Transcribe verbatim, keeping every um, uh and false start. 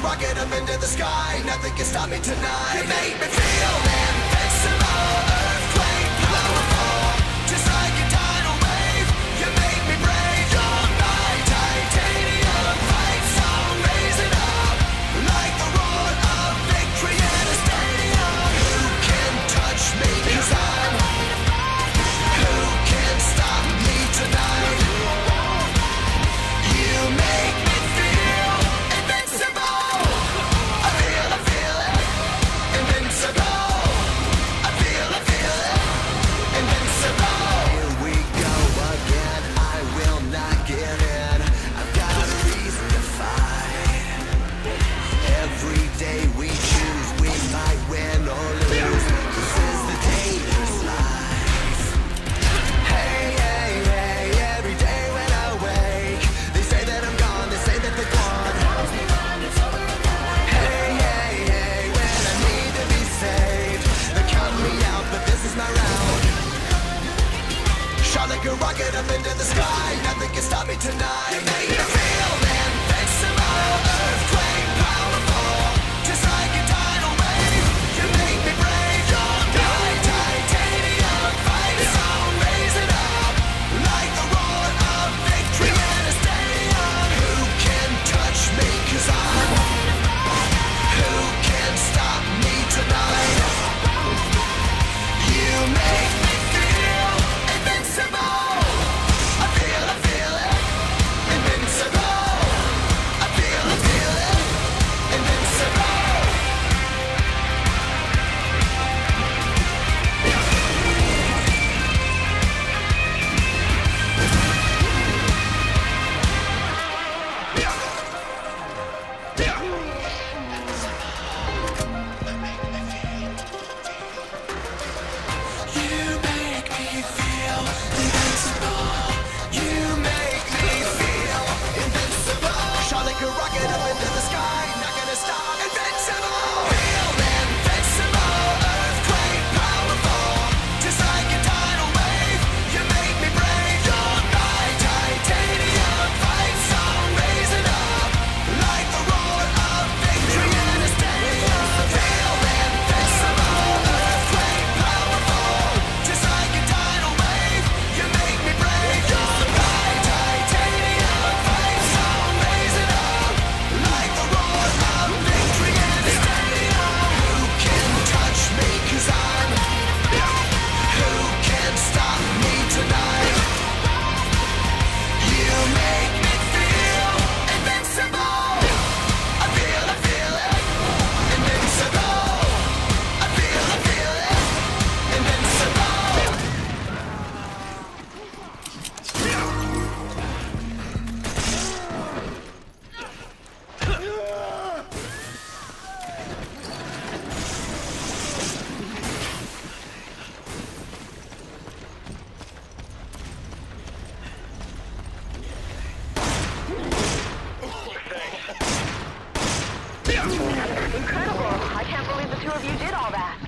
rocket up into the sky. Nothing can stop me tonight. You make me feel invincible, earthquake powerful, just like a tidal wave. You make me brave. You're my titanium fight song, raising up like the roar of victory in a stadium. Who can touch me? 'Cause I'm. Who can stop me tonight? You make me feel invincible. I feel, I feel it. Invincible. I feel, I feel it. Invincible. Here we go again. I will not give in. I've got a reason to fight. Every day we choose, we might win or lose. This is the dangerous life. Hey, hey, hey, every day when I wake, they say that I'm gone, they say that they're gone. Hey, hey, hey, when I need to be saved, they count me out, but this is my round. Shot like a rocket up into the sky, nothing can stop me tonight. You make me feel invincible, earthquake powerful, just like a tidal wave. You make me brave. You're my titanium fight song, raising up like the roar of victory in a stadium. Who can touch me? 'Cause I'm. Who can stop me tonight? You make me feel invincible. I feel, I feel it. Invincible. I feel, I feel it. Invincible. You make me feel invincible. You make me feel invincible. Shot like a rocket up into the sky, not gonna stop. Invincible. Feel invincible, earthquake powerful, just like a tidal wave. You make me brave. You're my titanium fight song, raising up like the roar of victory in a stadium. Feel invincible, earthquake powerful, just like a tidal wave. You make me brave. You're my titanium fight song, raising up like the roar of victory in a stadium. Who can touch me? 'Cause I'm. Who can stop me tonight? You make me feel invincible. I feel, I feel it. Invincible. I feel, I feel it. Invincible. Incredible. I can't believe the two of you did all that.